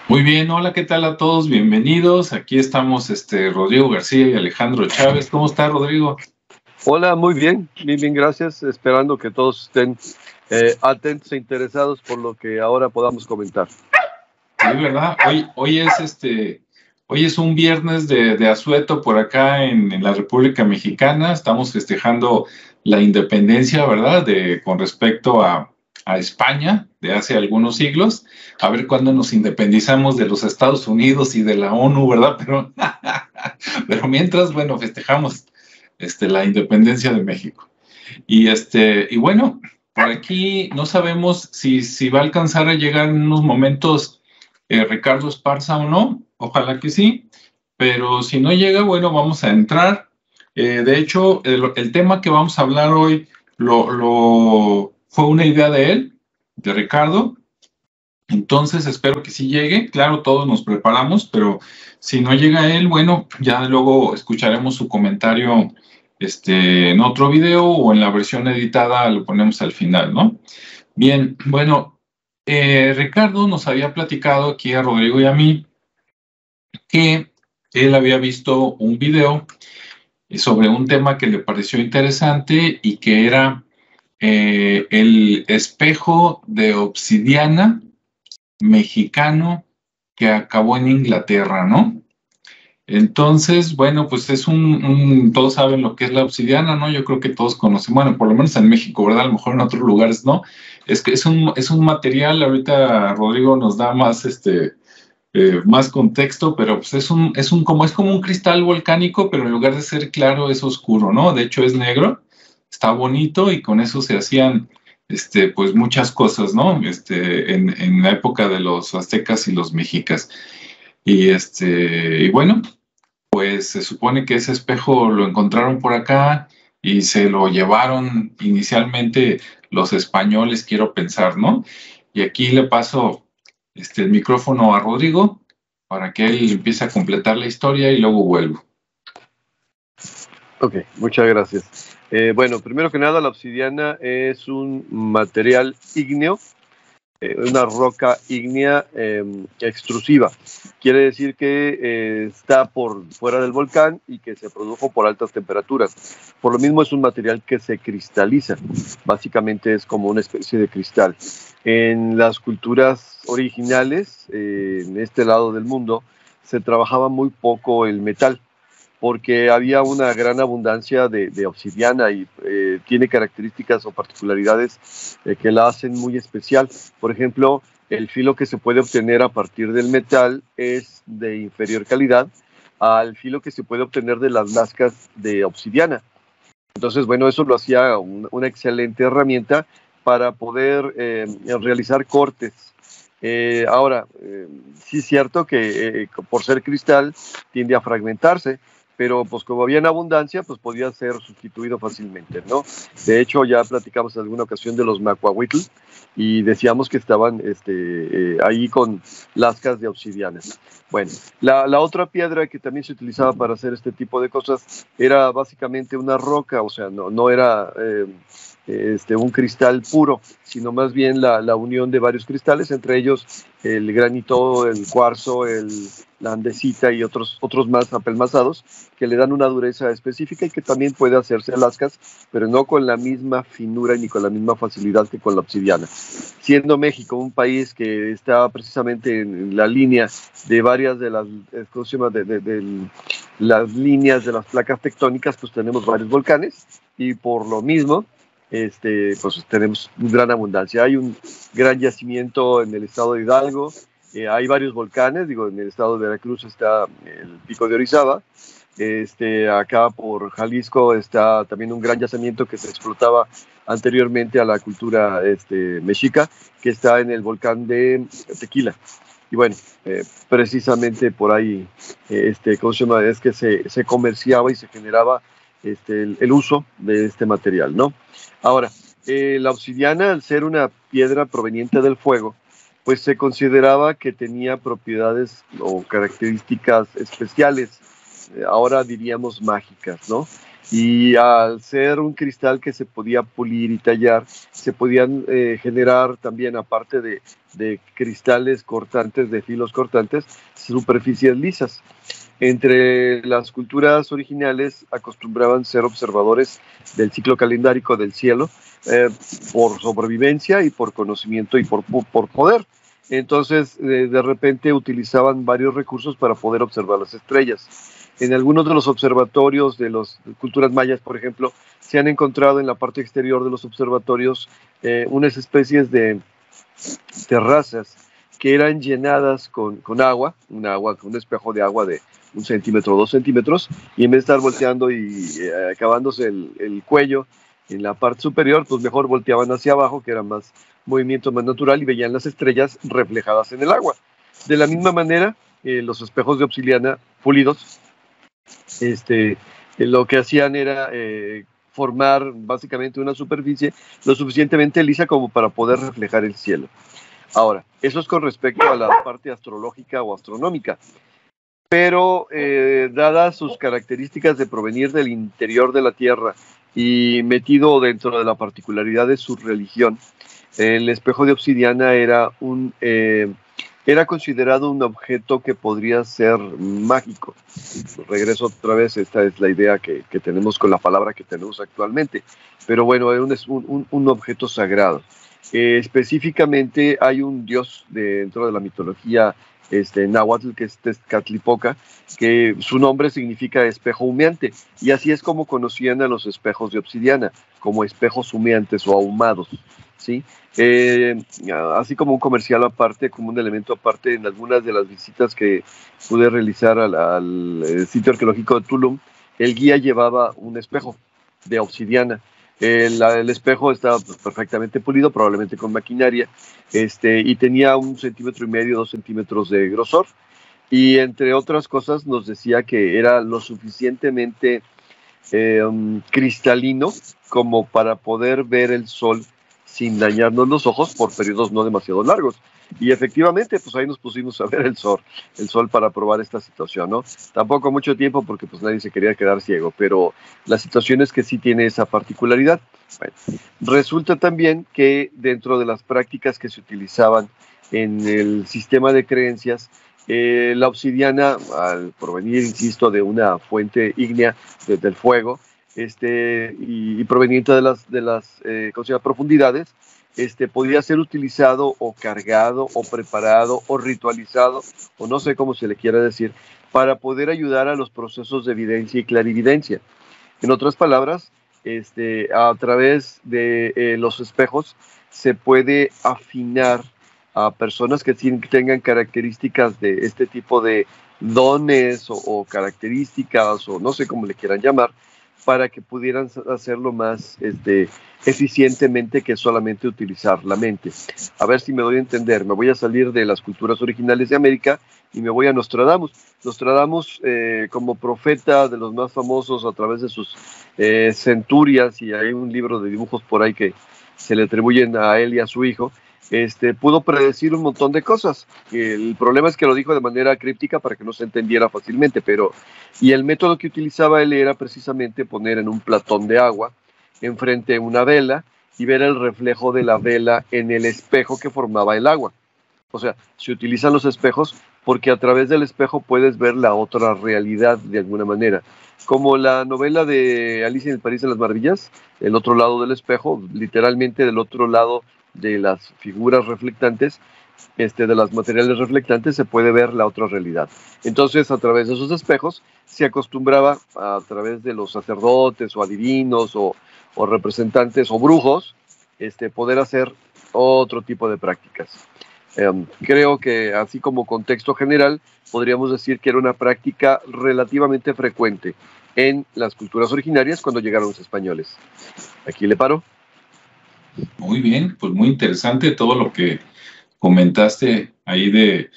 Muy bien, hola, ¿qué tal a todos? Bienvenidos. Aquí estamos, Rodrigo García y Alejandro Chávez. ¿Cómo está, Rodrigo? Hola, muy bien, bien, gracias. Esperando que todos estén atentos e interesados por lo que ahora podamos comentar. Sí, ¿verdad? Hoy es un viernes de asueto por acá en la República Mexicana. Estamos festejando la independencia, ¿verdad? Con respecto a España de hace algunos siglos. A ver cuándo nos independizamos de los Estados Unidos y de la ONU, ¿verdad? Pero mientras, bueno, festejamos la independencia de México. Y bueno, por aquí no sabemos si va a alcanzar a llegar en unos momentos Ricardo Esparza o no, ojalá que sí, pero si no llega, bueno, vamos a entrar. De hecho, el tema que vamos a hablar hoy fue una idea de él, de Ricardo, entonces espero que sí llegue. Claro, todos nos preparamos, pero si no llega él, bueno, ya luego escucharemos su comentario en otro video o en la versión editada lo ponemos al final, ¿no? Bien, bueno, Ricardo nos había platicado aquí a Rodrigo y a mí que él había visto un video sobre un tema que le pareció interesante y que era el espejo de obsidiana mexicano que acabó en Inglaterra, ¿no? Entonces, bueno, pues todos saben lo que es la obsidiana, ¿no? Yo creo que todos conocen, bueno, por lo menos en México, ¿verdad? A lo mejor en otros lugares, ¿no? Es que es un material, ahorita Rodrigo nos da más contexto, pero pues es como un cristal volcánico, pero en lugar de ser claro es oscuro, ¿no? De hecho es negro, está bonito y con eso se hacían, pues muchas cosas, ¿no? En la época de los aztecas y los mexicas. Y bueno, pues se supone que ese espejo lo encontraron por acá y se lo llevaron inicialmente los españoles, quiero pensar, ¿no? Y aquí le paso el micrófono a Rodrigo para que él empiece a completar la historia y luego vuelvo. Ok, muchas gracias. Bueno, primero que nada, la obsidiana es un material ígneo, una roca ígnea extrusiva. Quiere decir que está por fuera del volcán y que se produjo por altas temperaturas. Por lo mismo es un material que se cristaliza. Básicamente es como una especie de cristal. En las culturas originales, en este lado del mundo, se trabajaba muy poco el metal, porque había una gran abundancia de obsidiana y tiene características o particularidades que la hacen muy especial. Por ejemplo, el filo que se puede obtener a partir del metal es de inferior calidad al filo que se puede obtener de las lascas de obsidiana. Entonces, bueno, eso lo hacía una excelente herramienta para poder realizar cortes. Ahora, sí es cierto que por ser cristal tiende a fragmentarse, pero pues como había en abundancia, pues podía ser sustituido fácilmente, ¿no? De hecho, ya platicamos en alguna ocasión de los macuahuitl y decíamos que estaban ahí con lascas de obsidiana. Bueno, la otra piedra que también se utilizaba para hacer este tipo de cosas era básicamente una roca, o sea, no era un cristal puro, sino más bien la unión de varios cristales, entre ellos el granito, el cuarzo, la andesita y otros más apelmazados, que le dan una dureza específica y que también puede hacerse lascas, pero no con la misma finura ni con la misma facilidad que con la obsidiana. Siendo México un país que está precisamente en la línea de varias de las, las líneas de las placas tectónicas, pues tenemos varios volcanes y por lo mismo pues tenemos gran abundancia. Hay un gran yacimiento en el estado de Hidalgo, hay varios volcanes, digo, en el estado de Veracruz está el Pico de Orizaba, acá por Jalisco está también un gran yacimiento que se explotaba anteriormente a la cultura mexica, que está en el volcán de Tequila. Y bueno, precisamente por ahí, ¿cómo se llama? Es que se comerciaba y se generaba el uso de este material, ¿no? Ahora, la obsidiana, al ser una piedra proveniente del fuego, pues se consideraba que tenía propiedades o características especiales, ahora diríamos mágicas, ¿no? Y al ser un cristal que se podía pulir y tallar, se podían generar también, aparte de cristales cortantes, de filos cortantes, superficies lisas. Entre las culturas originales acostumbraban ser observadores del ciclo calendárico del cielo, por sobrevivencia y por conocimiento y por poder. Entonces, de repente utilizaban varios recursos para poder observar las estrellas. En algunos de los observatorios de las culturas mayas, por ejemplo, se han encontrado en la parte exterior de los observatorios unas especies de terrazas que eran llenadas con agua, un espejo de agua de 1 centímetro o 2 centímetros, y en vez de estar volteando y acabándose el cuello en la parte superior, pues mejor volteaban hacia abajo, que era más movimiento más natural, y veían las estrellas reflejadas en el agua. De la misma manera, los espejos de obsidiana pulidos, lo que hacían era formar básicamente una superficie lo suficientemente lisa como para poder reflejar el cielo. Ahora, eso es con respecto a la parte astrológica o astronómica, pero dadas sus características de provenir del interior de la Tierra y metido dentro de la particularidad de su religión, el espejo de obsidiana era considerado un objeto que podría ser mágico. Regreso otra vez, esta es la idea que tenemos con la palabra que tenemos actualmente, pero bueno, es un objeto sagrado. Específicamente hay un dios dentro de la mitología náhuatl, que es Tezcatlipoca, que su nombre significa espejo humeante, y así es como conocían a los espejos de obsidiana, como espejos humeantes o ahumados, ¿sí? Así como un comercial aparte, como un elemento aparte, en algunas de las visitas que pude realizar al sitio arqueológico de Tulum, el guía llevaba un espejo de obsidiana. El espejo estaba perfectamente pulido, probablemente con maquinaria, y tenía 1,5 centímetros, 2 centímetros de grosor, y entre otras cosas nos decía que era lo suficientemente cristalino como para poder ver el sol sin dañarnos los ojos por periodos no demasiado largos. Y efectivamente, pues ahí nos pusimos a ver el sol para probar esta situación, ¿no? Tampoco mucho tiempo porque pues nadie se quería quedar ciego, pero la situación es que sí tiene esa particularidad. Bueno, resulta también que dentro de las prácticas que se utilizaban en el sistema de creencias, la obsidiana, al provenir, insisto, de una fuente ígnea del fuego, y proveniente de las profundidades, podía ser utilizado o cargado o preparado o ritualizado, o no sé cómo se le quiera decir, para poder ayudar a los procesos de evidencia y clarividencia. En otras palabras, a través de los espejos se puede afinar a personas que tengan características de este tipo de dones o características, o no sé cómo le quieran llamar, para que pudieran hacerlo más eficientemente que solamente utilizar la mente. A ver si me doy a entender. Me voy a salir de las culturas originales de América y me voy a Nostradamus. Nostradamus, como profeta de los más famosos a través de sus centurias, y hay un libro de dibujos por ahí que se le atribuyen a él y a su hijo, pudo predecir un montón de cosas. El problema es que lo dijo de manera críptica para que no se entendiera fácilmente, y el método que utilizaba él era precisamente poner en un platón de agua enfrente una vela y ver el reflejo de la vela en el espejo que formaba el agua. O sea, se utilizan los espejos porque a través del espejo puedes ver la otra realidad de alguna manera. Como la novela de Alicia en el País de las Maravillas, el otro lado del espejo, literalmente del otro lado de las figuras reflectantes, de los materiales reflectantes, se puede ver la otra realidad. Entonces, a través de esos espejos, se acostumbraba, a través de los sacerdotes o adivinos o representantes o brujos, poder hacer otro tipo de prácticas. Creo que, así como contexto general, podríamos decir que era una práctica relativamente frecuente en las culturas originarias cuando llegaron los españoles. Aquí le paro. Muy bien, pues muy interesante todo lo que comentaste ahí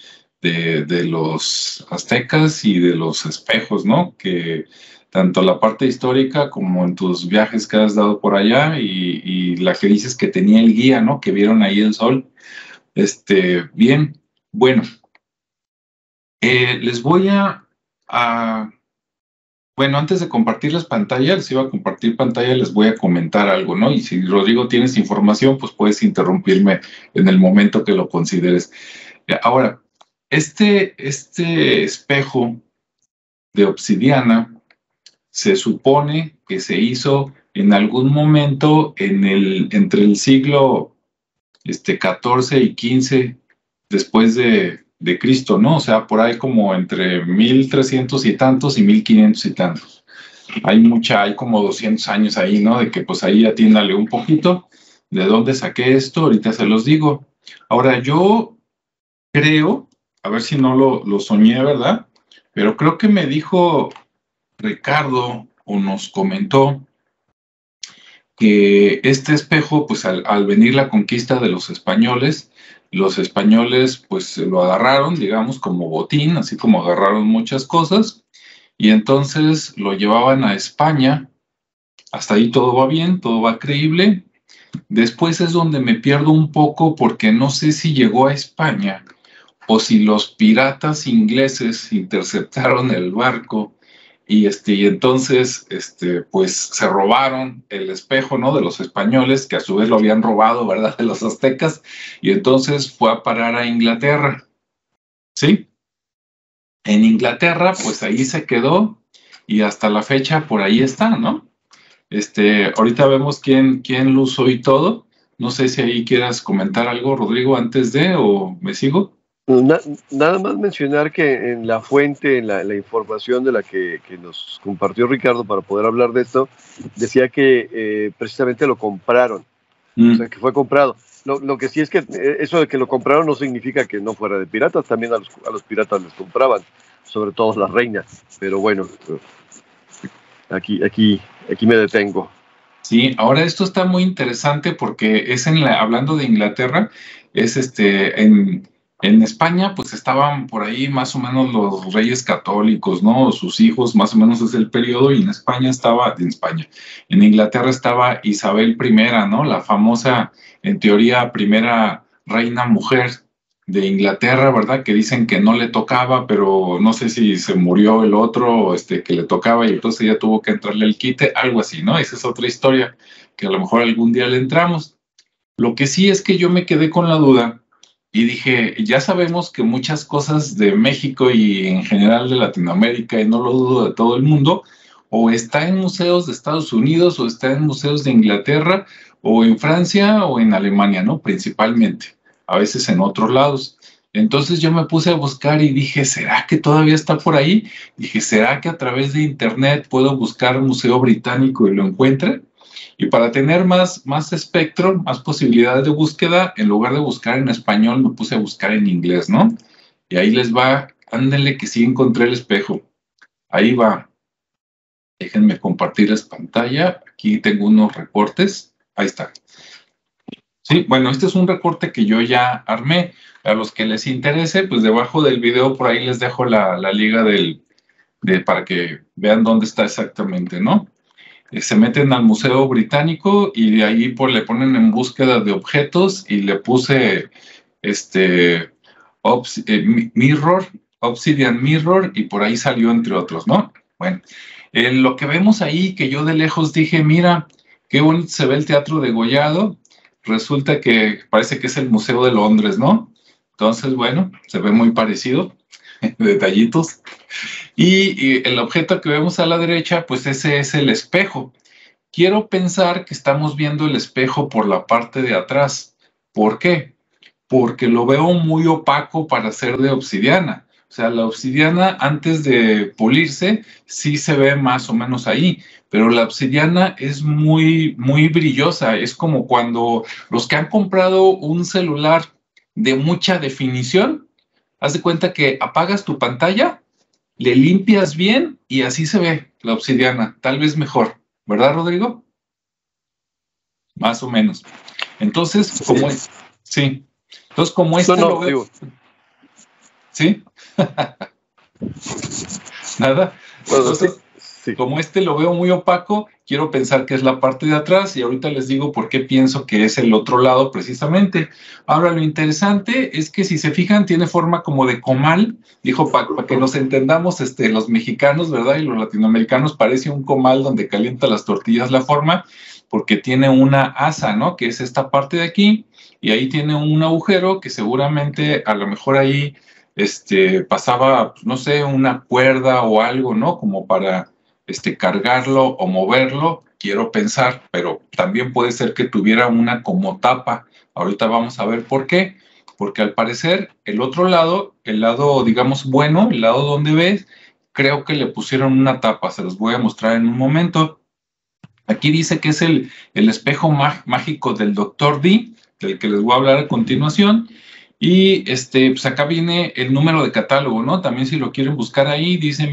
de los aztecas y de los espejos, ¿no? Que tanto la parte histórica como en tus viajes que has dado por allá y la que dices que tenía el guía, ¿no? Que vieron ahí el sol. Bien, bueno, les voy a Bueno, antes de compartirles pantalla, les iba a compartir pantalla, les voy a comentar algo, ¿no? Y si Rodrigo tienes información, pues puedes interrumpirme en el momento que lo consideres. Ahora, este espejo de obsidiana se supone que se hizo en algún momento entre el siglo 14 y 15 después de Cristo, ¿no? O sea, por ahí como entre 1300 y tantos y 1500 y tantos. Hay como 200 años ahí, ¿no? De que pues ahí atiéndale un poquito. ¿De dónde saqué esto? Ahorita se los digo. Ahora, yo creo, a ver si no lo soñé, ¿verdad? Pero creo que me dijo Ricardo o nos comentó que este espejo, pues al venir la conquista de los españoles pues lo agarraron, digamos, como botín, así como agarraron muchas cosas, y entonces lo llevaban a España. Hasta ahí todo va bien, todo va creíble. Después es donde me pierdo un poco porque no sé si llegó a España o si los piratas ingleses interceptaron el barco y entonces, pues se robaron el espejo, ¿no? De los españoles, que a su vez lo habían robado, ¿verdad? De los aztecas, y entonces fue a parar a Inglaterra, ¿sí? En Inglaterra, pues ahí se quedó y hasta la fecha por ahí está, ¿no? Ahorita vemos quién lo usó y todo. No sé si ahí quieras comentar algo, Rodrigo, antes de, o me sigo. Nada más mencionar que en la fuente, en la información de la que nos compartió Ricardo para poder hablar de esto, decía que precisamente lo compraron, o sea, que fue comprado. Lo que sí es que eso de que lo compraron no significa que no fuera de piratas, también a los piratas les compraban, sobre todo las reinas, pero bueno, aquí me detengo. Sí, ahora esto está muy interesante porque es hablando de Inglaterra, es en España, pues estaban por ahí más o menos los reyes católicos, ¿no? Sus hijos, más o menos es el periodo, y en Inglaterra estaba Isabel I, ¿no? La famosa, en teoría, primera reina mujer de Inglaterra, ¿verdad? Que dicen que no le tocaba, pero no sé si se murió el otro, que le tocaba y entonces ella tuvo que entrarle el quite, algo así, ¿no? Esa es otra historia que a lo mejor algún día le entramos. Lo que sí es que yo me quedé con la duda y dije, ya sabemos que muchas cosas de México y en general de Latinoamérica, y no lo dudo de todo el mundo, o está en museos de Estados Unidos, o está en museos de Inglaterra, o en Francia, o en Alemania, ¿no? Principalmente, a veces en otros lados. Entonces yo me puse a buscar y dije, ¿será que todavía está por ahí? Dije, ¿será que a través de internet puedo buscar Museo Británico y lo encuentre? Y para tener más espectro, más posibilidades de búsqueda, en lugar de buscar en español, me puse a buscar en inglés, ¿no? Y ahí les va, ándenle que sí encontré el espejo. Ahí va. Déjenme compartirles pantalla. Aquí tengo unos recortes. Ahí está. Sí, bueno, este es un recorte que yo ya armé. A los que les interese, pues debajo del video por ahí les dejo la liga para que vean dónde está exactamente, ¿no? Se meten al Museo Británico y de ahí le ponen en búsqueda de objetos y le puse Mirror, Obsidian Mirror, y por ahí salió entre otros, ¿no? Bueno, lo que vemos ahí, que yo de lejos dije, mira, qué bonito se ve el Teatro Degollado, resulta que parece que es el Museo de Londres, ¿no? Entonces, bueno, se ve muy parecido, detallitos. Y el objeto que vemos a la derecha, pues ese es el espejo. Quiero pensar que estamos viendo el espejo por la parte de atrás. ¿Por qué? Porque lo veo muy opaco para ser de obsidiana. O sea, la obsidiana antes de pulirse sí se ve más o menos ahí, pero la obsidiana es muy, muy brillosa. Es como cuando los que han comprado un celular de mucha definición, haz de cuenta que apagas tu pantalla, le limpias bien y así se ve la obsidiana, tal vez mejor, ¿verdad, Rodrigo? Más o menos. Entonces, como es, sí. Entonces, como No, lo veo. digo, ¿Sí? Nada. bueno, Entonces, Sí. como lo veo muy opaco, quiero pensar que es la parte de atrás y ahorita les digo por qué pienso que es el otro lado precisamente. Ahora, lo interesante es que si se fijan, tiene forma como de comal, dijo, para que nos entendamos los mexicanos, ¿verdad? Y los latinoamericanos, parece un comal donde calienta las tortillas la forma, porque tiene una asa, ¿no? Que es esta parte de aquí, y ahí tiene un agujero que seguramente a lo mejor ahí pasaba, no sé, una cuerda o algo, ¿no? Como para cargarlo o moverlo, quiero pensar, pero también puede ser que tuviera una como tapa. Ahorita vamos a ver por qué. Porque al parecer el otro lado, el lado, digamos, bueno, el lado donde ves, creo que le pusieron una tapa. Se los voy a mostrar en un momento. Aquí dice que es el espejo mágico del Dr. D, del que les voy a hablar a continuación. Y pues acá viene el número de catálogo, ¿no? También si lo quieren buscar ahí, dice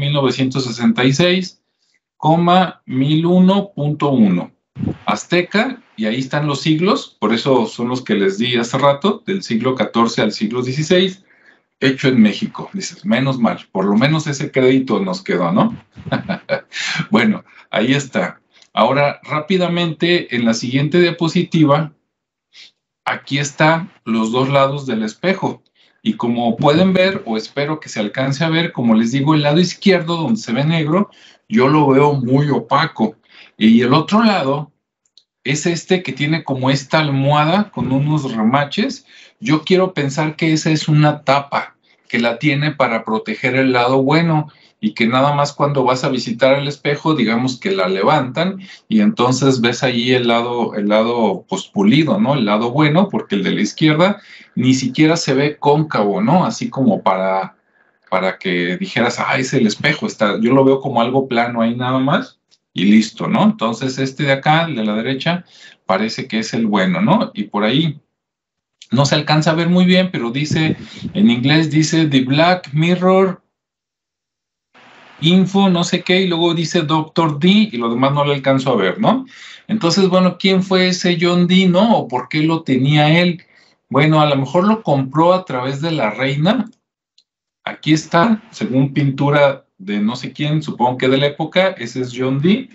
1966,1001.1. Azteca, y ahí están los siglos, por eso son los que les di hace rato, del siglo XIV al siglo XVI, hecho en México. Dices, menos mal, por lo menos ese crédito nos quedó, ¿no? Bueno, ahí está. Ahora, rápidamente, en la siguiente diapositiva, aquí están los dos lados del espejo. Y como pueden ver, o espero que se alcance a ver, como les digo, el lado izquierdo, donde se ve negro, yo lo veo muy opaco. Y el otro lado es que tiene como esta almohada con unos remaches. Yo quiero pensar que esa es una tapa que la tiene para proteger el lado bueno y que nada más cuando vas a visitar el espejo, digamos que la levantan y entonces ves allí el lado pues pulido, ¿no? El lado bueno, porque el de la izquierda ni siquiera se ve cóncavo, ¿no? Así como para que dijeras, es el espejo, yo lo veo como algo plano ahí nada más y listo, ¿no? Entonces de acá, el de la derecha, parece que es el bueno, ¿no? Y por ahí no se alcanza a ver muy bien, pero dice, en inglés dice The Black Mirror Info, no sé qué, y luego dice Dr. D, y lo demás no lo alcanzo a ver, ¿no? Entonces, bueno, ¿quién fue ese John D, no? ¿O por qué lo tenía él? Bueno, a lo mejor lo compró a través de la reina. Aquí está, según pintura de no sé quién, supongo que de la época, ese es John D.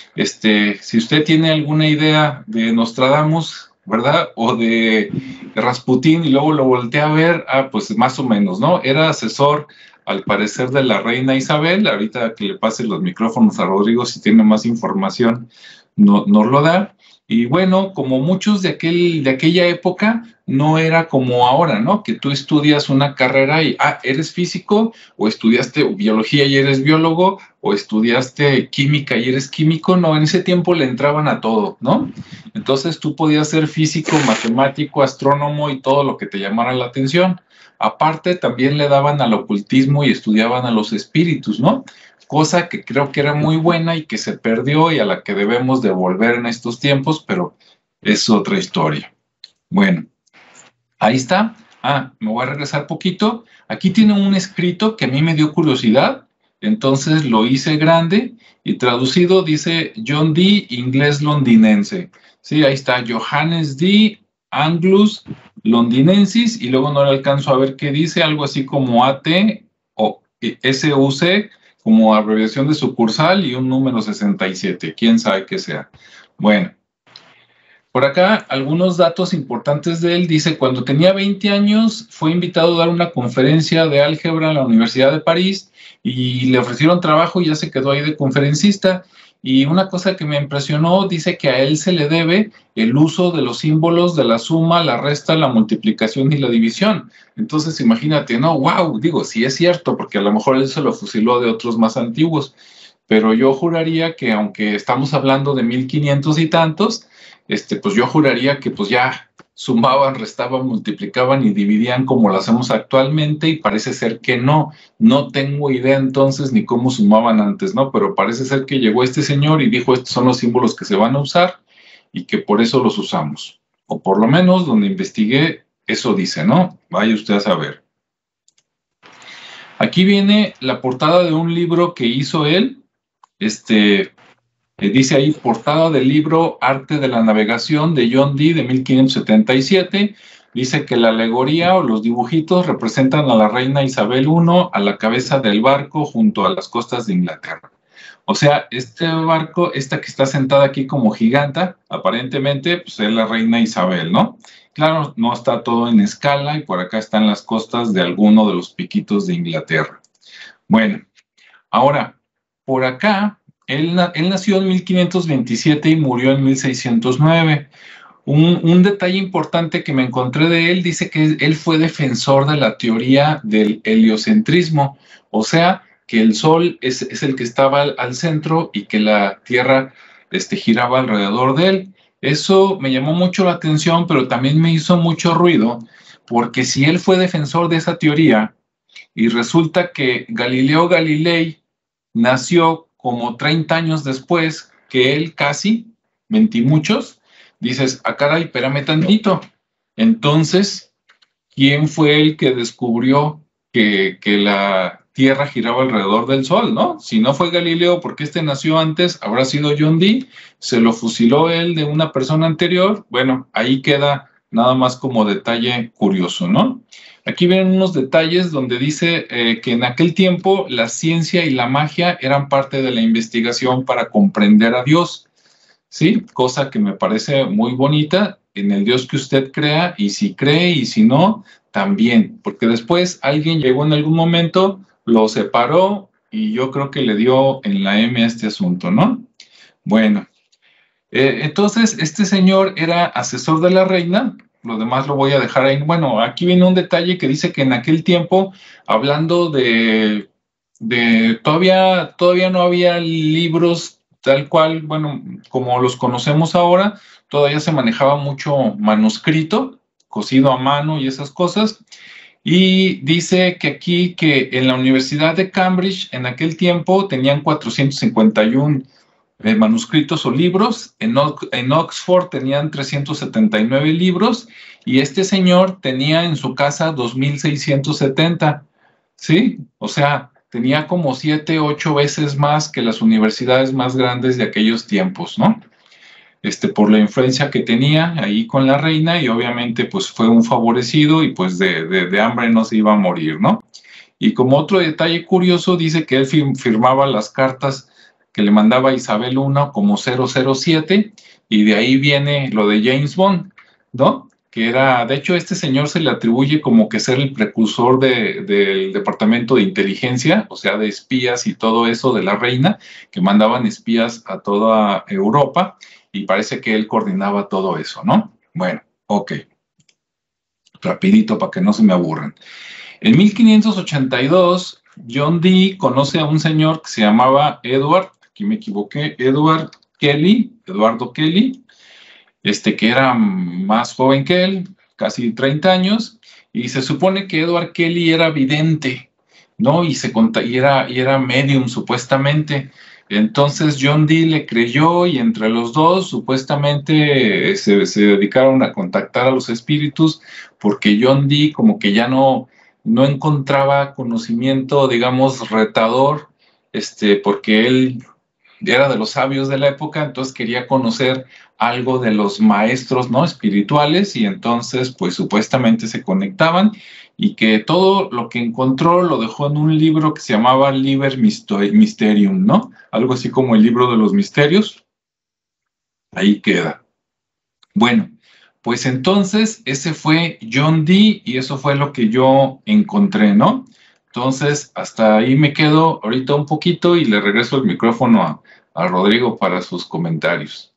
Si usted tiene alguna idea de Nostradamus, ¿verdad? O de Rasputín y luego lo voltea a ver, pues más o menos, ¿no? Era asesor, al parecer, de la reina Isabel. Ahorita que le pase los micrófonos a Rodrigo, si tiene más información, nos lo da. Y bueno, como muchos de aquella época, no era como ahora, ¿no? Que tú estudias una carrera y, eres físico, o estudiaste biología y eres biólogo, o estudiaste química y eres químico. No, en ese tiempo le entraban a todo, ¿no? Entonces tú podías ser físico, matemático, astrónomo y todo lo que te llamara la atención. Aparte, también le daban al ocultismo y estudiaban a los espíritus, ¿no? Cosa que creo que era muy buena y que se perdió y a la que debemos de volver en estos tiempos, pero es otra historia. Bueno, ahí está. Me voy a regresar poquito. Aquí tiene un escrito que a mí me dio curiosidad, entonces lo hice grande y traducido dice John D. inglés londinense. Sí, ahí está, Johannes D. Anglus londinensis, y luego no le alcanzo a ver qué dice, algo así como AT o SUC, como abreviación de sucursal, y un número 67, quién sabe qué sea. Bueno, por acá algunos datos importantes de él. Dice, cuando tenía 20 años fue invitado a dar una conferencia de álgebra en la Universidad de París y le ofrecieron trabajo y ya se quedó ahí de conferencista. Y una cosa que me impresionó, dice que a él se le debe el uso de los símbolos de la suma, la resta, la multiplicación y la división. Entonces imagínate, no, wow, digo, sí es cierto, porque a lo mejor él se lo fusiló de otros más antiguos, pero yo juraría que aunque estamos hablando de 1500 y tantos, pues yo juraría que pues ya sumaban, restaban, multiplicaban y dividían como lo hacemos actualmente, y parece ser que no tengo idea entonces ni cómo sumaban antes, ¿no? Pero parece ser que llegó este señor y dijo, estos son los símbolos que se van a usar y que por eso los usamos. O por lo menos donde investigué, eso dice, ¿no? Vaya usted a saber. Aquí viene la portada de un libro que hizo él, dice ahí, portada del libro Arte de la Navegación de John D. de 1577. Dice que la alegoría o los dibujitos representan a la reina Isabel I a la cabeza del barco junto a las costas de Inglaterra. O sea, este barco, esta que está sentada aquí como giganta, aparentemente, pues es la reina Isabel, ¿no? Claro, no está todo en escala y por acá están las costas de alguno de los piquitos de Inglaterra. Bueno, ahora, por acá, él nació en 1527 y murió en 1609. Un detalle importante que me encontré de él dice que él fue defensor de la teoría del heliocentrismo, o sea, que el Sol es el que estaba al centro y que la Tierra giraba alrededor de él. Eso me llamó mucho la atención, pero también me hizo mucho ruido, porque si él fue defensor de esa teoría y resulta que Galileo Galilei nació como 30 años después que él, casi, 20 y muchos, dices, ah, caray, espérame tantito. Entonces, ¿quién fue el que descubrió que la Tierra giraba alrededor del Sol, no? Si no fue Galileo, porque este nació antes, habrá sido John Dee, se lo fusiló él de una persona anterior. Bueno, ahí queda nada más como detalle curioso, ¿no? Aquí vienen unos detalles donde dice que en aquel tiempo la ciencia y la magia eran parte de la investigación para comprender a Dios. ¿Sí? Cosa que me parece muy bonita en el Dios que usted crea, y si cree y si no, también, porque después alguien llegó en algún momento, lo separó y yo creo que le dio en la M a este asunto, ¿no? Bueno, entonces este señor era asesor de la reina, lo demás lo voy a dejar ahí. Bueno, aquí viene un detalle que dice que en aquel tiempo, hablando de todavía no había libros tal cual, bueno, como los conocemos ahora, todavía se manejaba mucho manuscrito, cosido a mano y esas cosas. Y dice que aquí, que en la Universidad de Cambridge, en aquel tiempo, tenían 451 manuscritos o libros, en Oxford tenían 379 libros, y este señor tenía en su casa 2.670, ¿sí? O sea, tenía como 7, 8 veces más que las universidades más grandes de aquellos tiempos, ¿no? Por la influencia que tenía ahí con la reina, y obviamente pues fue un favorecido y pues de hambre no se iba a morir, ¿no? Y como otro detalle curioso, dice que él firmaba las cartas que le mandaba Isabel I como 007, y de ahí viene lo de James Bond, ¿no? Que era, de hecho, este señor se le atribuye como que ser el precursor del departamento de inteligencia, o sea, de espías y todo eso de la reina, que mandaban espías a toda Europa, y parece que él coordinaba todo eso, ¿no? Bueno, ok. Rapidito para que no se me aburran. En 1582, John Dee conoce a un señor que se llamaba aquí me equivoqué, Eduardo Kelly, que era más joven que él, casi 30 años, y se supone que Edward Kelly era vidente, ¿no? Y era medium, supuestamente. Entonces John Dee le creyó, y entre los dos supuestamente se dedicaron a contactar a los espíritus, porque John Dee como que ya no encontraba conocimiento, digamos, retador, porque él era de los sabios de la época, entonces quería conocer algo de los maestros, ¿no?, espirituales, y entonces pues supuestamente se conectaban, y que todo lo que encontró lo dejó en un libro que se llamaba Liber Mysterium, ¿no? Algo así como el libro de los misterios. Ahí queda. Bueno, pues entonces ese fue John Dee, y eso fue lo que yo encontré, ¿no? Entonces, hasta ahí me quedo ahorita un poquito y le regreso el micrófono a Rodrigo para sus comentarios.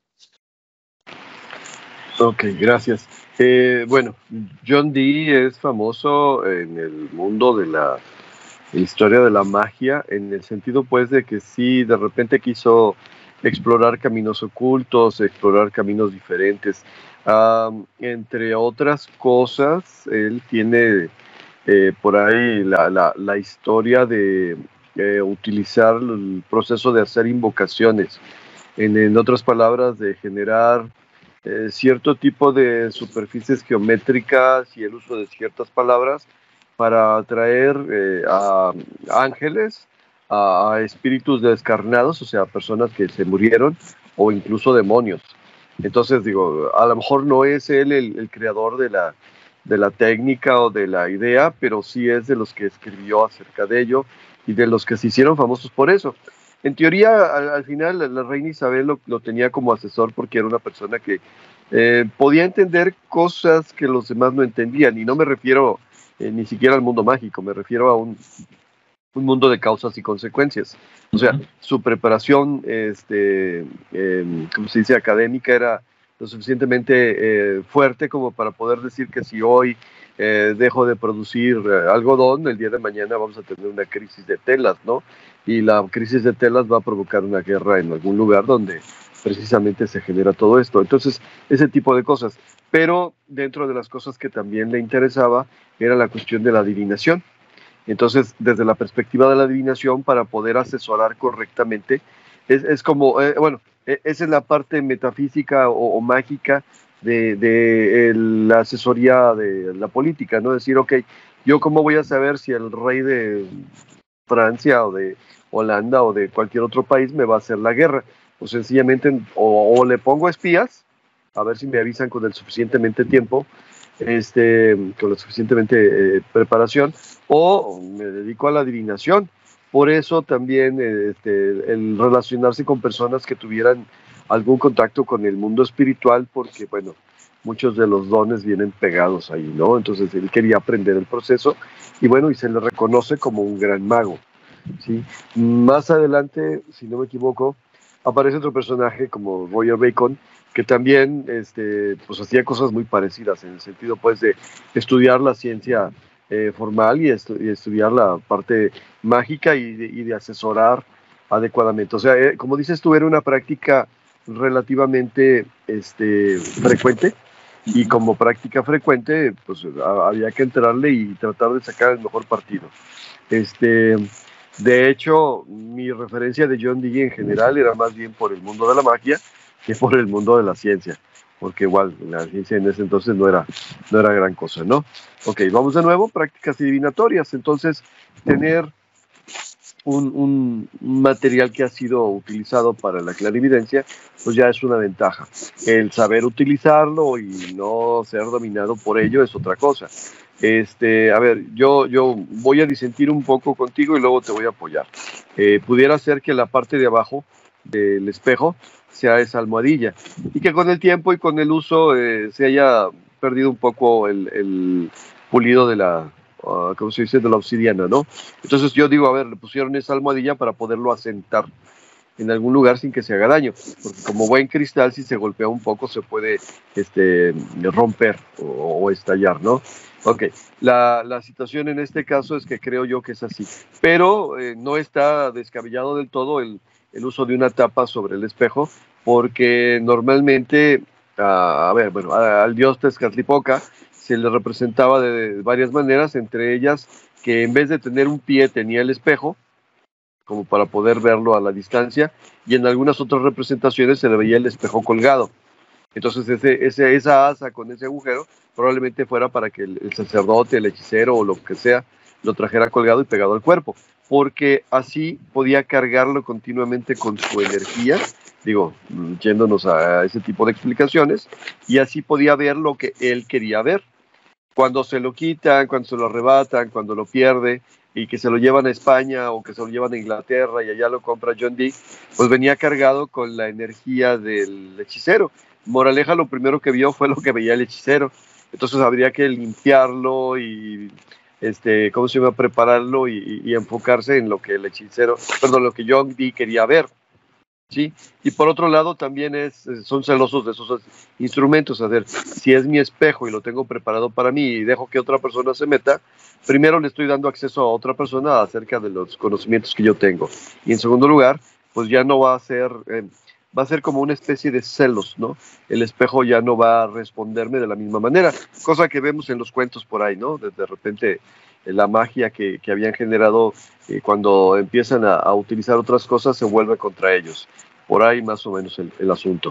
Ok, gracias. Bueno, John Dee es famoso en el mundo de la historia de la magia, en el sentido pues de que sí, de repente quiso explorar caminos ocultos, explorar caminos diferentes. Entre otras cosas, él tiene por ahí la historia de utilizar el proceso de hacer invocaciones, en otras palabras, de generar cierto tipo de superficies geométricas y el uso de ciertas palabras para atraer a ángeles, a espíritus descarnados, o sea, personas que se murieron, o incluso demonios. Entonces, digo, a lo mejor no es él el creador de la técnica o de la idea, pero sí es de los que escribió acerca de ello y de los que se hicieron famosos por eso. En teoría, al final, la reina Isabel lo tenía como asesor porque era una persona que podía entender cosas que los demás no entendían, y no me refiero ni siquiera al mundo mágico, me refiero a un mundo de causas y consecuencias. O sea, su preparación, ¿cómo se dice?, académica era lo suficientemente fuerte como para poder decir que si hoy dejo de producir algodón, el día de mañana vamos a tener una crisis de telas, ¿no? Y la crisis de telas va a provocar una guerra en algún lugar donde precisamente se genera todo esto. Entonces, ese tipo de cosas. Pero dentro de las cosas que también le interesaba era la cuestión de la adivinación. Entonces, desde la perspectiva de la adivinación, para poder asesorar correctamente, es como, bueno, esa es la parte metafísica o mágica de la asesoría de la política, ¿no? Decir, ok, ¿yo cómo voy a saber si el rey de Francia o de Holanda o de cualquier otro país me va a hacer la guerra? Pues sencillamente, o le pongo espías, a ver si me avisan con el suficientemente tiempo, con la suficientemente preparación, o me dedico a la adivinación. Por eso también el relacionarse con personas que tuvieran algún contacto con el mundo espiritual, porque bueno, muchos de los dones vienen pegados ahí, ¿no? Entonces él quería aprender el proceso y bueno, y se le reconoce como un gran mago, ¿sí? Más adelante, si no me equivoco, aparece otro personaje como Roger Bacon, que también pues hacía cosas muy parecidas, en el sentido pues de estudiar la ciencia formal y estudiar la parte mágica y de asesorar adecuadamente. O sea, como dices tú, era una práctica relativamente frecuente, y como práctica frecuente, pues había que entrarle y tratar de sacar el mejor partido. De hecho, mi referencia de John Dee en general era más bien por el mundo de la magia que por el mundo de la ciencia, porque igual la ciencia en ese entonces no era gran cosa, ¿no? Ok, vamos de nuevo, prácticas adivinatorias. Entonces, tener un material que ha sido utilizado para la clarividencia, pues ya es una ventaja. El saber utilizarlo y no ser dominado por ello es otra cosa. A ver, yo voy a disentir un poco contigo y luego te voy a apoyar. Pudiera ser que la parte de abajo del espejo sea esa almohadilla y que con el tiempo y con el uso se haya perdido un poco el pulido de la, ¿cómo se dice?, de la obsidiana, ¿no? Entonces yo digo, a ver, le pusieron esa almohadilla para poderlo asentar en algún lugar sin que se haga daño, porque como buen cristal, si se golpea un poco se puede romper o estallar, ¿no? Ok, la situación en este caso es que creo yo que es así, pero no está descabellado del todo el uso de una tapa sobre el espejo, porque normalmente, a ver, bueno, al dios Tezcatlipoca se le representaba de varias maneras, entre ellas que en vez de tener un pie tenía el espejo, como para poder verlo a la distancia, y en algunas otras representaciones se le veía el espejo colgado. Entonces esa asa con ese agujero probablemente fuera para que el sacerdote, el hechicero o lo que sea, lo trajera colgado y pegado al cuerpo, porque así podía cargarlo continuamente con su energía, digo, yéndonos a ese tipo de explicaciones, y así podía ver lo que él quería ver. Cuando se lo quitan, cuando se lo arrebatan, cuando lo pierde, y que se lo llevan a España o que se lo llevan a Inglaterra y allá lo compra John Dee, pues venía cargado con la energía del hechicero. Moraleja, lo primero que vio fue lo que veía el hechicero. Entonces habría que limpiarlo y ¿cómo se llama?, prepararlo y enfocarse en lo que el hechicero, perdón, lo que John Dee quería ver. ¿Sí? Y por otro lado también son celosos de esos instrumentos. A ver, si es mi espejo y lo tengo preparado para mí y dejo que otra persona se meta, primero le estoy dando acceso a otra persona acerca de los conocimientos que yo tengo, y en segundo lugar, pues ya no va a ser va a ser como una especie de celos, ¿no? El espejo ya no va a responderme de la misma manera, cosa que vemos en los cuentos por ahí, ¿no? De repente la magia que habían generado cuando empiezan a utilizar otras cosas se vuelve contra ellos. Por ahí más o menos el asunto.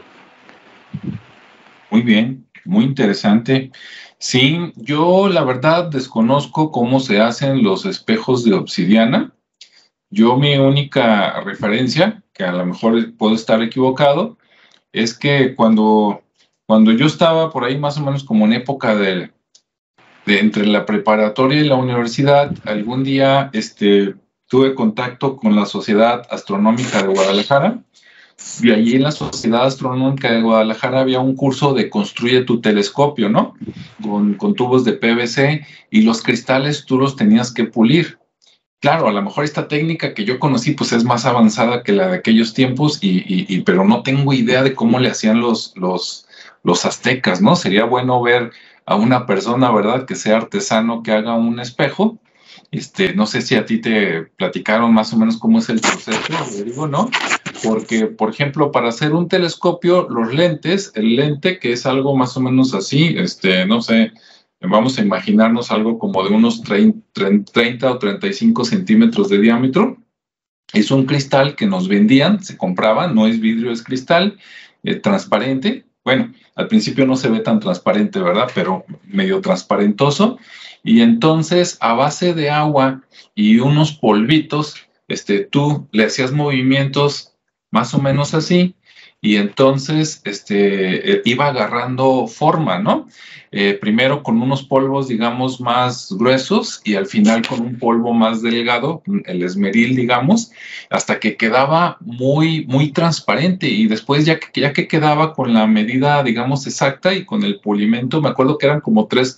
Muy bien, muy interesante. Sí, yo la verdad desconozco cómo se hacen los espejos de obsidiana. Yo mi única referencia, que a lo mejor puedo estar equivocado, es que cuando yo estaba por ahí más o menos como en época de entre la preparatoria y la universidad, algún día tuve contacto con la Sociedad Astronómica de Guadalajara, y allí en la Sociedad Astronómica de Guadalajara había un curso de construye tu telescopio, ¿no? Con tubos de PVC, y los cristales tú los tenías que pulir. Claro, a lo mejor esta técnica que yo conocí pues es más avanzada que la de aquellos tiempos, pero no tengo idea de cómo le hacían los aztecas, ¿no? Sería bueno ver a una persona, ¿verdad?, que sea artesano, que haga un espejo. No sé si a ti te platicaron más o menos cómo es el proceso, Rodrigo, ¿no? Porque, por ejemplo, para hacer un telescopio, los lentes, el lente, que es algo más o menos así, no sé, vamos a imaginarnos algo como de unos 30 o 35 centímetros de diámetro. Es un cristal que nos vendían, se compraba, no es vidrio, es cristal, transparente. Bueno, al principio no se ve tan transparente, ¿verdad? Pero medio transparentoso. Y entonces, a base de agua y unos polvitos, tú le hacías movimientos más o menos así, y entonces iba agarrando forma, ¿no? Primero con unos polvos, digamos, más gruesos, y al final con un polvo más delgado, el esmeril, digamos, hasta que quedaba muy, muy transparente. Y después, ya que quedaba con la medida, digamos, exacta y con el pulimento, me acuerdo que eran como tres,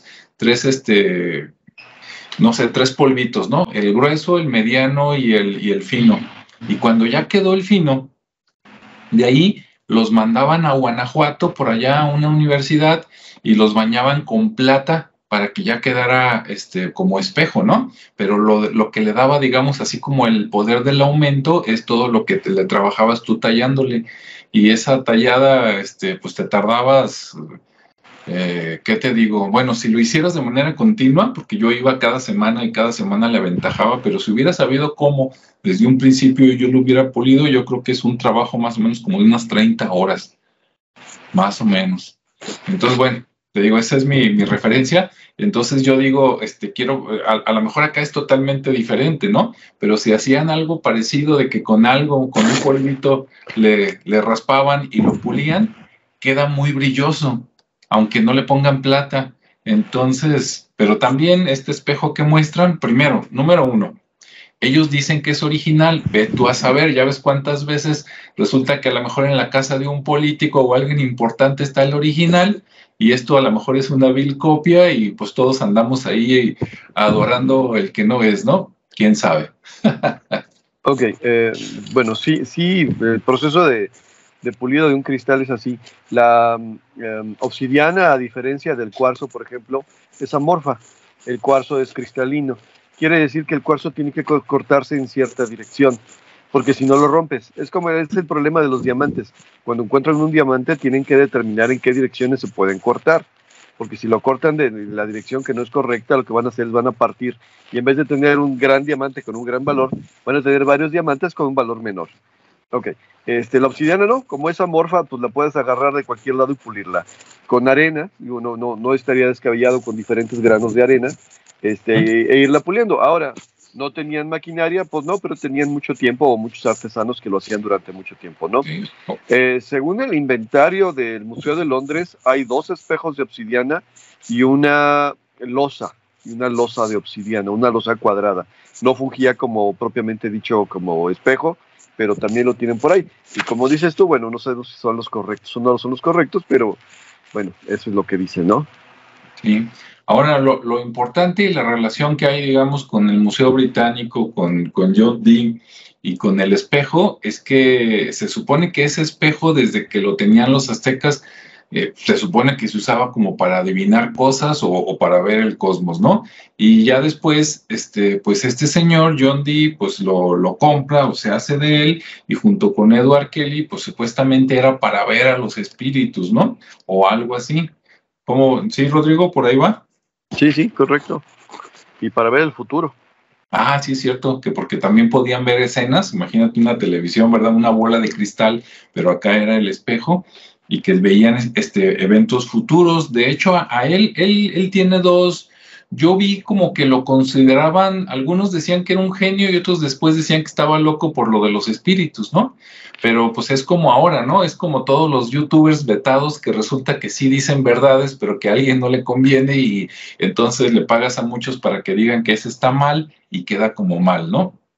no sé, tres polvitos, ¿no? El grueso, el mediano y el fino. Y cuando ya quedó el fino, de ahí los mandaban a Guanajuato, por allá a una universidad, y los bañaban con plata para que ya quedara como espejo, ¿no? Pero lo que le daba, digamos, así como el poder del aumento, es todo lo que le trabajabas tú tallándole. Y esa tallada, pues te tardabas, ¿qué te digo? Bueno, si lo hicieras de manera continua, porque yo iba cada semana y cada semana le aventajaba, pero si hubiera sabido cómo desde un principio yo lo hubiera pulido, yo creo que es un trabajo más o menos como de unas 30 horas, más o menos. Entonces, bueno, te digo, esa es mi referencia. Entonces yo digo, quiero, a lo mejor acá es totalmente diferente, ¿no? Pero si hacían algo parecido, de que con un polvito le raspaban y lo pulían, queda muy brilloso, aunque no le pongan plata. Entonces, pero también este espejo que muestran, primero, número uno, ellos dicen que es original, ve tú a saber, ya ves cuántas veces resulta que a lo mejor en la casa de un político o alguien importante está el original, y esto a lo mejor es una vil copia, y pues todos andamos ahí adorando el que no es, ¿no? ¿Quién sabe? Ok, bueno, sí, el proceso de pulido de un cristal es así. La obsidiana, a diferencia del cuarzo, por ejemplo, es amorfa. El cuarzo es cristalino. Quiere decir que el cuarzo tiene que cortarse en cierta dirección, porque si no lo rompes. Es el problema de los diamantes. Cuando encuentran un diamante, tienen que determinar en qué direcciones se pueden cortar, porque si lo cortan de la dirección que no es correcta, lo que van a hacer es van a partir, y en vez de tener un gran diamante con un gran valor, van a tener varios diamantes con un valor menor. Ok, la obsidiana no, como es amorfa, pues la puedes agarrar de cualquier lado y pulirla. Con arena, digo, no estaría descabellado con diferentes granos de arena, e irla puliendo. Ahora, ¿no tenían maquinaria? Pues no, pero tenían mucho tiempo, o muchos artesanos que lo hacían durante mucho tiempo, ¿no? Sí. Según el inventario del Museo de Londres, hay 2 espejos de obsidiana y una losa de obsidiana, una losa cuadrada. No fungía como propiamente dicho como espejo, pero también lo tienen por ahí. Y como dices tú, bueno, no sé si son los correctos o no son los correctos, pero bueno, eso es lo que dicen, ¿no? Sí. Ahora, lo importante y la relación que hay, digamos, con el Museo Británico, con John Dee y con el espejo, es que se supone que ese espejo, desde que lo tenían los aztecas, se supone que se usaba como para adivinar cosas o para ver el cosmos, ¿no? Y ya después, pues este señor, John Dee, pues lo compra o se hace de él, y junto con Edward Kelly, pues supuestamente era para ver a los espíritus, ¿no? O algo así. ¿Cómo? ¿Sí, Rodrigo, por ahí va? Sí, correcto. Y para ver el futuro. Ah, sí, es cierto, que porque también podían ver escenas, imagínate una televisión, ¿verdad? Una bola de cristal, pero acá era el espejo, y que veían eventos futuros. De hecho, a él tiene dos. Yo vi como que lo consideraban, algunos decían que era un genio y otros después decían que estaba loco por lo de los espíritus, ¿no? Pero pues es como ahora, ¿no? Es como todos los youtubers vetados, que resulta que sí dicen verdades, pero que a alguien no le conviene, y entonces le pagas a muchos para que digan que ese está mal y queda como mal, ¿no?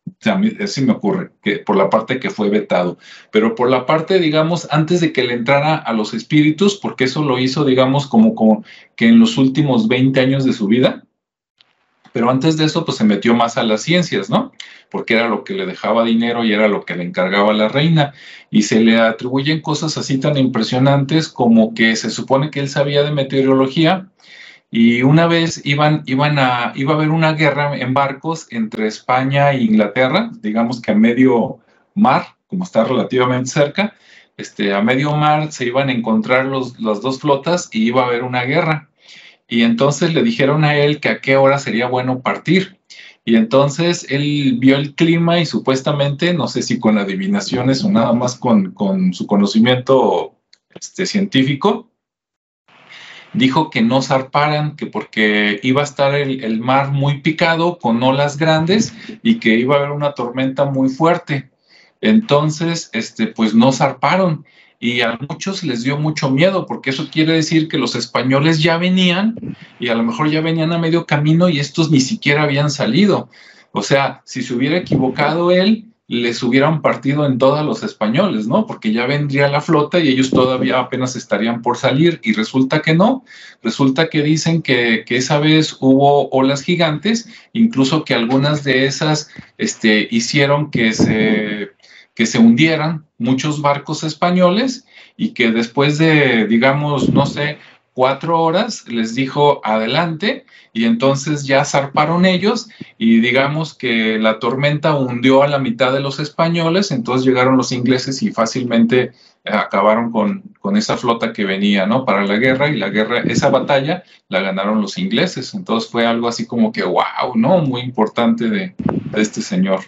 sea, a mí sí me ocurre, que por la parte que fue vetado, pero por la parte, digamos, antes de que le entrara a los espíritus, porque eso lo hizo, digamos, como que en los últimos 20 años de su vida, pero antes de eso, pues se metió más a las ciencias, ¿no? Porque era lo que le dejaba dinero y era lo que le encargaba a la reina. Y se le atribuyen cosas así tan impresionantes como que se supone que él sabía de meteorología y una vez iba a haber una guerra en barcos entre España e Inglaterra, digamos que a medio mar, como está relativamente cerca, a medio mar se iban a encontrar las dos flotas y iba a haber una guerra. Y entonces le dijeron a él que a qué hora sería bueno partir. Y entonces él vio el clima y supuestamente, no sé si con adivinaciones o nada más con su conocimiento científico, dijo que no zarparan, que porque iba a estar el mar muy picado con olas grandes y que iba a haber una tormenta muy fuerte. Entonces, pues no zarparon y a muchos les dio mucho miedo porque eso quiere decir que los españoles ya venían y a lo mejor ya venían a medio camino y estos ni siquiera habían salido. O sea, si se hubiera equivocado él, les hubieran partido en todos los españoles, ¿no? Porque ya vendría la flota y ellos todavía apenas estarían por salir y resulta que no. Resulta que dicen que esa vez hubo olas gigantes, incluso que algunas de esas hicieron que se hundieran muchos barcos españoles y que después de, digamos, no sé, 4 horas les dijo adelante y entonces ya zarparon ellos y digamos que la tormenta hundió a la mitad de los españoles, entonces llegaron los ingleses y fácilmente acabaron con esa flota que venía, ¿no? Para la guerra y esa batalla la ganaron los ingleses, entonces fue algo así como que wow, ¿no? Muy importante de este señor.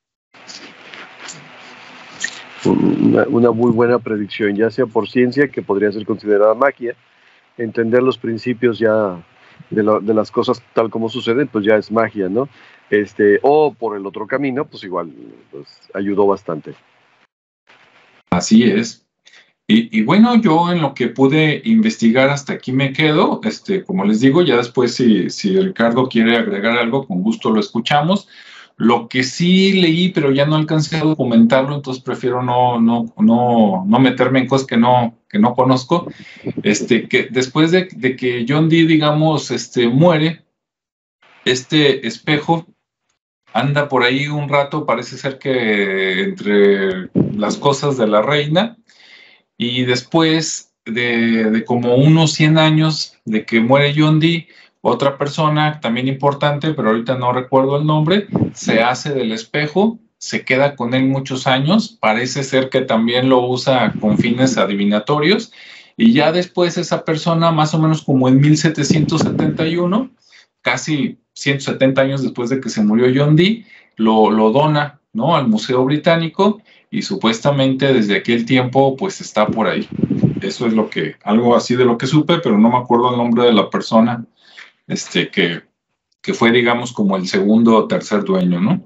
Una muy buena predicción, ya sea por ciencia, que podría ser considerada magia, entender los principios ya de las cosas tal como suceden, pues ya es magia, ¿no? O por el otro camino, pues igual, pues ayudó bastante. Así es. Y bueno, yo en lo que pude investigar hasta aquí me quedo. Como les digo, ya después si Ricardo quiere agregar algo, con gusto lo escuchamos. Lo que sí leí, pero ya no alcancé a documentarlo, entonces prefiero no meterme en cosas que no conozco. Que después de que John Dee, digamos, muere, este espejo anda por ahí un rato, parece ser que entre las cosas de la reina, y después de como unos 100 años de que muere John Dee, otra persona también importante, pero ahorita no recuerdo el nombre, se hace del espejo, se queda con él muchos años, parece ser que también lo usa con fines adivinatorios, y ya después esa persona, más o menos como en 1771, casi 170 años después de que se murió John Dee, lo dona, ¿no?, al Museo Británico, y supuestamente desde aquel tiempo pues está por ahí. Eso es algo así de lo que supe, pero no me acuerdo el nombre de la persona que fue, digamos, como el segundo o tercer dueño, ¿no?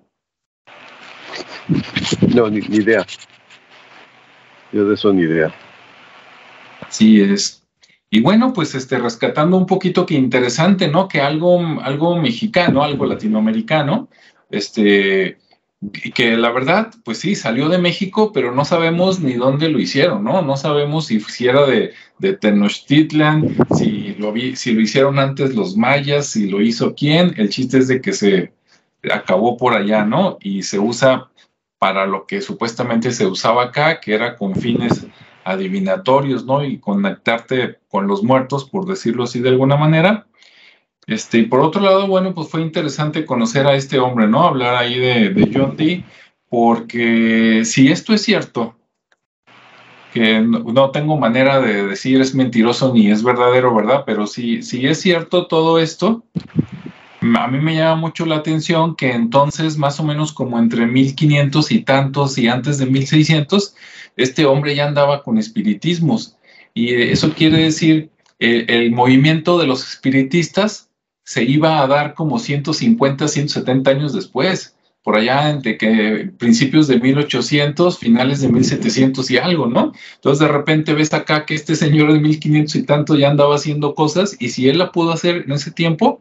No, ni idea. Yo de eso ni idea. Así es. Y bueno, pues rescatando un poquito, que interesante, ¿no? Que algo mexicano, algo latinoamericano, que la verdad, pues sí, salió de México, pero no sabemos ni dónde lo hicieron, ¿no? No sabemos si era de Tenochtitlan, si lo hicieron antes los mayas, si lo hizo quién. El chiste es de que se acabó por allá, ¿no? Y se usa para lo que supuestamente se usaba acá, que era con fines adivinatorios, ¿no? Y conectarte con los muertos, por decirlo así de alguna manera. Y por otro lado, bueno, pues fue interesante conocer a este hombre, ¿no? Hablar ahí de John Dee, porque si esto es cierto, que no tengo manera de decir es mentiroso ni es verdadero, ¿verdad? Pero si es cierto todo esto, a mí me llama mucho la atención que entonces, más o menos como entre 1500 y tantos y antes de 1600, este hombre ya andaba con espiritismos. Y eso quiere decir, el movimiento de los espiritistas se iba a dar como 150, 170 años después, por allá entre principios de 1800, finales de 1700 y algo, ¿no? Entonces de repente ves acá que este señor de 1500 y tanto ya andaba haciendo cosas, y si él la pudo hacer en ese tiempo,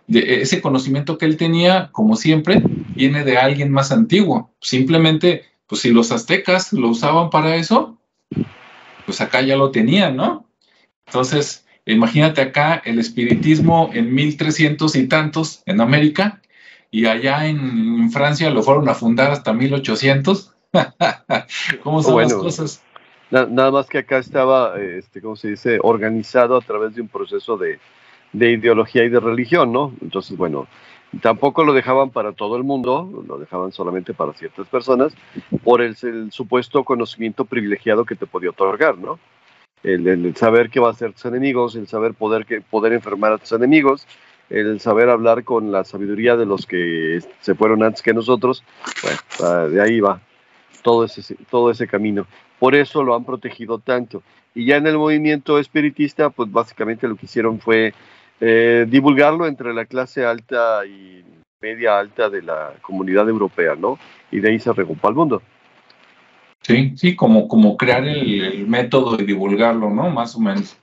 ese conocimiento que él tenía, como siempre, viene de alguien más antiguo. Simplemente, pues si los aztecas lo usaban para eso, pues acá ya lo tenían, ¿no? Entonces, imagínate acá el espiritismo en 1300 y tantos en América, y allá en Francia lo fueron a fundar hasta 1800. ¿Cómo son las cosas? Nada más que acá estaba, ¿cómo se dice?, organizado a través de un proceso de ideología y de religión, ¿no? Entonces, bueno, tampoco lo dejaban para todo el mundo, lo dejaban solamente para ciertas personas, por el supuesto conocimiento privilegiado que te podía otorgar, ¿no? El saber qué va a hacer tus enemigos, el saber poder enfermar a tus enemigos, el saber hablar con la sabiduría de los que se fueron antes que nosotros. Bueno, de ahí va todo ese camino. Por eso lo han protegido tanto. Y ya en el movimiento espiritista, pues básicamente lo que hicieron fue divulgarlo entre la clase alta y media alta de la comunidad europea, ¿no? Y de ahí se regó al mundo. Sí, sí, como crear el método de divulgarlo, ¿no? Más o menos.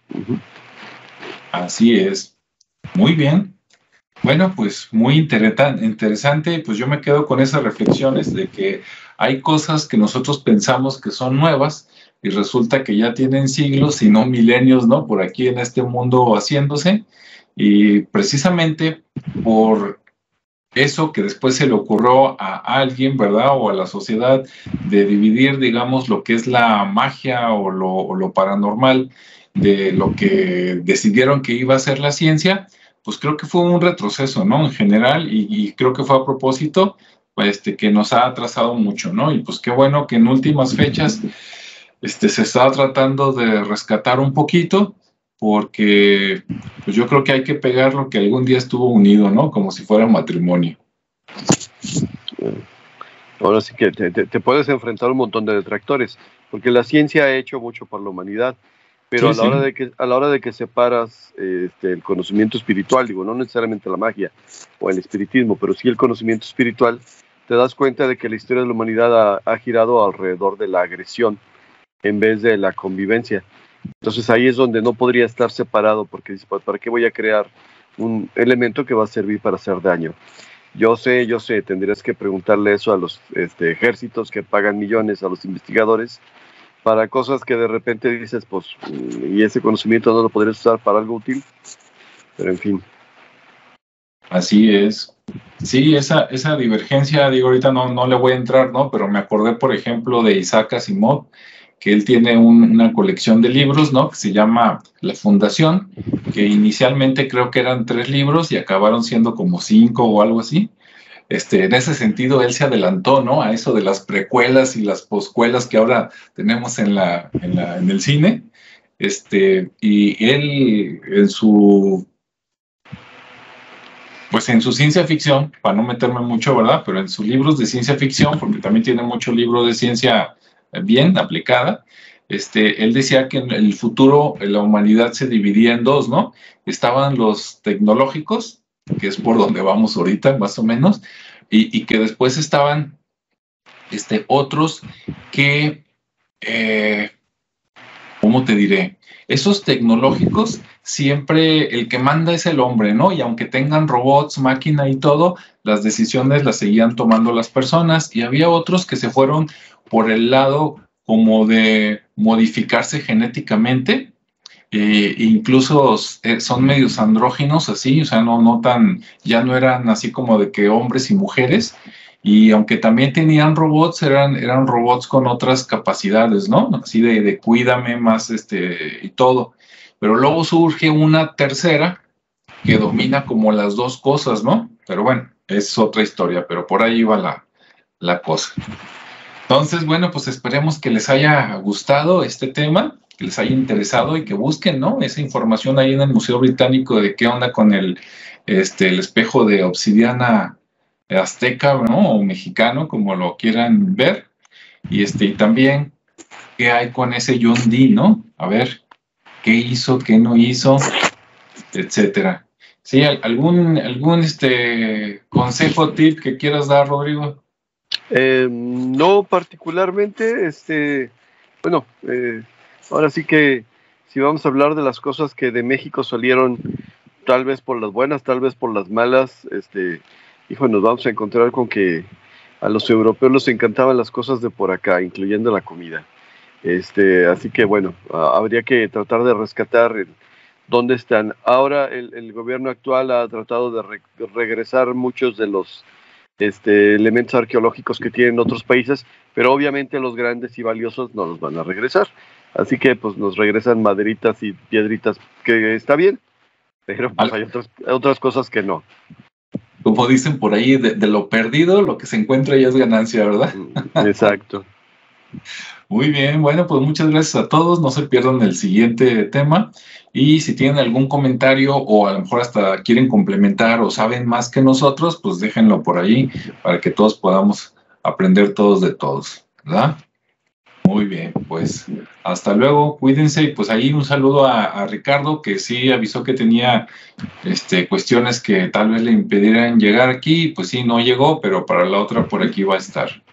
Así es. Muy bien. Bueno, pues muy interesante. Pues yo me quedo con esas reflexiones de que hay cosas que nosotros pensamos que son nuevas y resulta que ya tienen siglos y no milenios, ¿no? Por aquí en este mundo haciéndose. Y precisamente por eso que después se le ocurrió a alguien, ¿verdad? O a la sociedad de dividir, digamos, lo que es la magia o lo paranormal de lo que decidieron que iba a ser la ciencia, pues creo que fue un retroceso, ¿no? En general, y creo que fue a propósito, pues, que nos ha atrasado mucho, ¿no? Y pues qué bueno que en últimas fechas se está tratando de rescatar un poquito, porque pues yo creo que hay que pegar lo que algún día estuvo unido, ¿no? Como si fuera un matrimonio. Ahora sí que te puedes enfrentar a un montón de detractores, porque la ciencia ha hecho mucho para la humanidad, pero Sí, a la hora de que separas el conocimiento espiritual, digo, no necesariamente la magia o el espiritismo, pero sí el conocimiento espiritual, te das cuenta de que la historia de la humanidad ha girado alrededor de la agresión en vez de la convivencia. Entonces ahí es donde no podría estar separado, porque dices, ¿para qué voy a crear un elemento que va a servir para hacer daño? Yo sé, tendrías que preguntarle eso a los ejércitos que pagan millones, a los investigadores, para cosas que de repente dices, pues, y ese conocimiento no lo podrías usar para algo útil, pero en fin. Así es. Sí, esa divergencia, digo, ahorita no le voy a entrar, ¿no? Pero me acordé, por ejemplo, de Isaac Asimov, que él tiene una colección de libros, ¿no? Que se llama La Fundación, que inicialmente creo que eran 3 libros y acabaron siendo como 5 o algo así. En ese sentido, él se adelantó, ¿no? A eso de las precuelas y las poscuelas que ahora tenemos en el cine. Y él pues en su ciencia ficción, para no meterme mucho, ¿verdad? Pero en sus libros de ciencia ficción, porque también tiene mucho libro de ciencia bien aplicada, él decía que en el futuro la humanidad se dividía en 2, ¿no? Estaban los tecnológicos, que es por donde vamos ahorita, más o menos, y que después estaban otros que, ¿cómo te diré? Esos tecnológicos, siempre el que manda es el hombre, ¿no? Y aunque tengan robots, máquina y todo, las decisiones las seguían tomando las personas. Y había otros que se fueron por el lado como de modificarse genéticamente. Incluso son medios andróginos así, o sea, ya no eran así como de que hombres y mujeres, y aunque también tenían robots, eran robots con otras capacidades, ¿no? Así de cuídame más, y todo. Pero luego surge una tercera que domina como las dos cosas, ¿no? Pero bueno, es otra historia, pero por ahí va la cosa. Entonces, bueno, pues esperemos que les haya gustado este tema, que les haya interesado y que busquen, ¿no? Esa información ahí en el Museo Británico de qué onda con el espejo de obsidiana azteca, ¿no? O mexicano, como lo quieran ver. Y también qué hay con ese John Dee, ¿no? A ver, qué hizo, qué no hizo, etcétera. Sí, algún consejo, tip que quieras dar, Rodrigo. No particularmente, bueno, ahora sí que si vamos a hablar de las cosas que de México salieron tal vez por las buenas, tal vez por las malas, hijo, nos vamos a encontrar con que a los europeos les encantaban las cosas de por acá, incluyendo la comida. Así que bueno, habría que tratar de rescatar dónde están. Ahora el gobierno actual ha tratado de regresar muchos de los elementos arqueológicos que tienen otros países, pero obviamente los grandes y valiosos no los van a regresar. Así que pues nos regresan maderitas y piedritas, que está bien, pero pues hay otras cosas que no. Como dicen por ahí, de lo perdido, lo que se encuentra ya es ganancia, ¿verdad? Exacto. Muy bien, bueno, pues muchas gracias a todos, no se pierdan el siguiente tema, y si tienen algún comentario o a lo mejor hasta quieren complementar o saben más que nosotros, pues déjenlo por ahí para que todos podamos aprender todos de todos, ¿verdad? Muy bien, pues hasta luego, cuídense, y pues ahí un saludo a Ricardo, que sí avisó que tenía cuestiones que tal vez le impidieran llegar aquí, pues sí, no llegó, pero para la otra por aquí va a estar.